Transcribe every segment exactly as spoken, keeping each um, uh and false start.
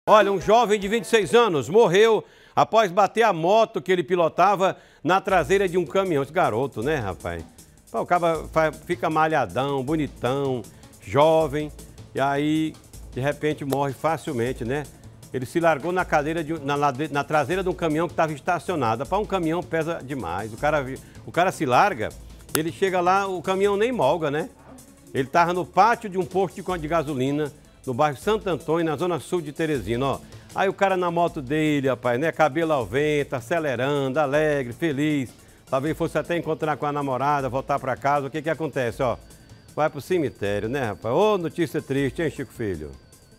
Olha, um jovem de vinte e seis anos morreu após bater a moto que ele pilotava na traseira de um caminhão. Esse garoto, né, rapaz? Pô, o cara fica malhadão, bonitão, jovem, e aí, de repente, morre facilmente, né? Ele se largou na cadeira, de, na, na traseira de um caminhão que estava estacionado. Para um caminhão pesa demais. O cara, o cara se larga, ele chega lá, o caminhão nem molga, né? Ele estava no pátio de um posto de, de gasolina, no bairro Santo Antônio, na zona sul de Teresina, ó. Aí o cara na moto dele, rapaz, né? Cabelo ao vento, acelerando, alegre, feliz. Talvez fosse até encontrar com a namorada, voltar para casa. O que que acontece, ó? Vai pro cemitério, né, rapaz? Ô, notícia triste, hein, Chico Filho?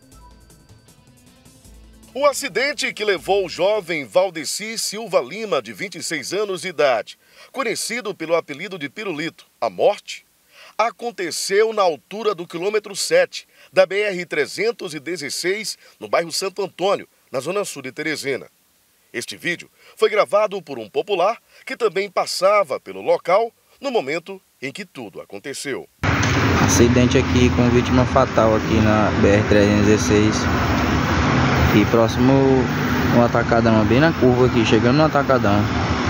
O acidente que levou o jovem Valdeci Silva Lima, de vinte e seis anos de idade, conhecido pelo apelido de Pirulito, à morte, aconteceu na altura do quilômetro sete da B R trezentos e dezesseis, no bairro Santo Antônio, na zona sul de Teresina. Este vídeo foi gravado por um popular que também passava pelo local no momento em que tudo aconteceu. Acidente aqui com vítima fatal aqui na B R trezentos e dezesseis, aqui próximo ao atacadão, bem na curva aqui, chegando no atacadão.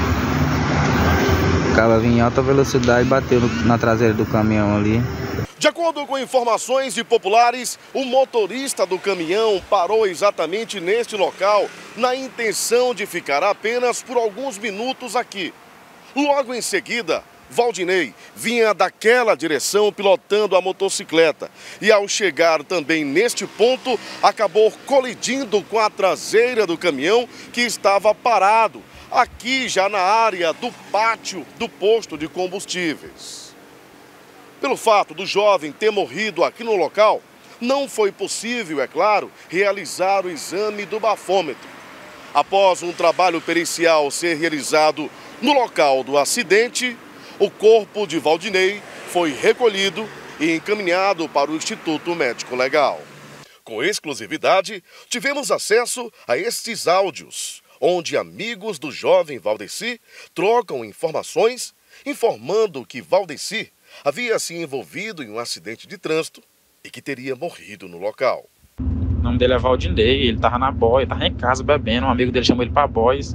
O cara vinha em alta velocidade e bateu na traseira do caminhão ali. De acordo com informações de populares, o motorista do caminhão parou exatamente neste local, na intenção de ficar apenas por alguns minutos aqui. Logo em seguida, Valdinei vinha daquela direção pilotando a motocicleta e, ao chegar também neste ponto, acabou colidindo com a traseira do caminhão que estava parado, aqui já na área do pátio do posto de combustíveis. Pelo fato do jovem ter morrido aqui no local, não foi possível, é claro, realizar o exame do bafômetro. Após um trabalho pericial ser realizado no local do acidente, o corpo de Valdinei foi recolhido e encaminhado para o Instituto Médico Legal. Com exclusividade, tivemos acesso a estes áudios, onde amigos do jovem Valdeci trocam informações, informando que Valdeci havia se envolvido em um acidente de trânsito e que teria morrido no local. O nome dele é Valdinei, ele tava na boia, tava em casa bebendo, um amigo dele chamou ele pra bois.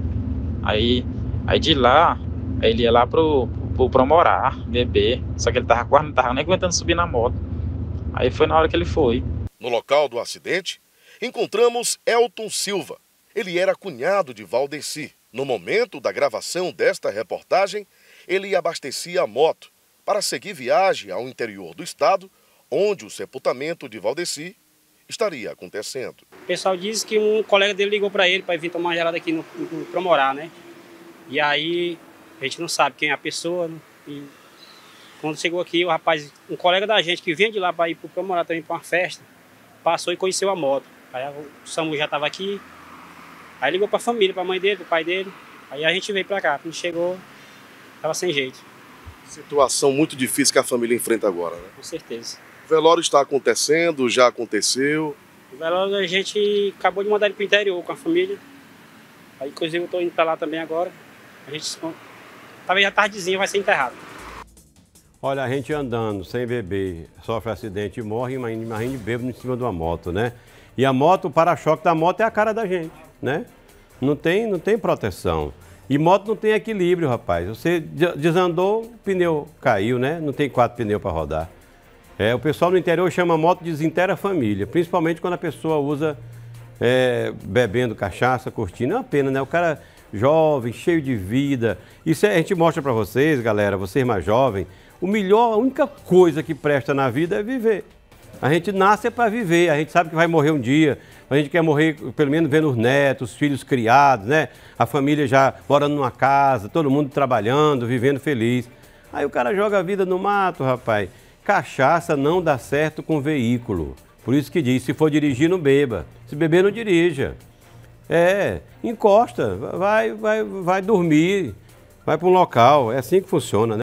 Aí, aí de lá, ele ia lá pro, pro Promorar, beber, só que ele tava quase, não tava nem aguentando subir na moto. Aí foi na hora que ele foi. No local do acidente, encontramos Elton Silva. Ele era cunhado de Valdeci. No momento da gravação desta reportagem, ele abastecia a moto para seguir viagem ao interior do estado, onde o sepultamento de Valdeci estaria acontecendo. O pessoal disse que um colega dele ligou para ele para vir tomar uma gelada aqui no, no Promorar, né? E aí a gente não sabe quem é a pessoa, né? E quando chegou aqui, o rapaz, um colega da gente que vinha de lá para ir para o Promorar também para uma festa, passou e conheceu a moto. Aí o SAMU já estava aqui, aí ligou para a família, para a mãe dele, para o pai dele. Aí a gente veio para cá, quando chegou, estava sem jeito. Situação muito difícil que a família enfrenta agora, né? Com certeza. O velório está acontecendo, já aconteceu. O velório a gente acabou de mandar ele para o interior com a família. Aí, inclusive, eu estou indo para lá também agora. A gente, talvez já tardezinha, vai ser enterrado. Olha, a gente andando sem beber, sofre acidente e morre, imagine bêbado em cima de uma moto, né? E a moto, o para-choque da moto é a cara da gente, né? Não tem, não tem proteção. E moto não tem equilíbrio, rapaz. Você desandou, o pneu caiu, né? Não tem quatro pneus para rodar. É, o pessoal no interior chama moto de desintegra a família, principalmente quando a pessoa usa é, bebendo cachaça, curtindo. É uma pena, né? O cara jovem, cheio de vida. Isso é, a gente mostra para vocês, galera, vocês mais jovens, o melhor, a única coisa que presta na vida é viver. A gente nasce é para viver, a gente sabe que vai morrer um dia, a gente quer morrer pelo menos vendo os netos, os filhos criados, né? A família já morando numa casa, todo mundo trabalhando, vivendo feliz. Aí o cara joga a vida no mato, rapaz. Cachaça não dá certo com veículo. Por isso que diz, se for dirigir, não beba. Se beber, não dirija. É, encosta, vai, vai, vai dormir, vai para um local. É assim que funciona, né?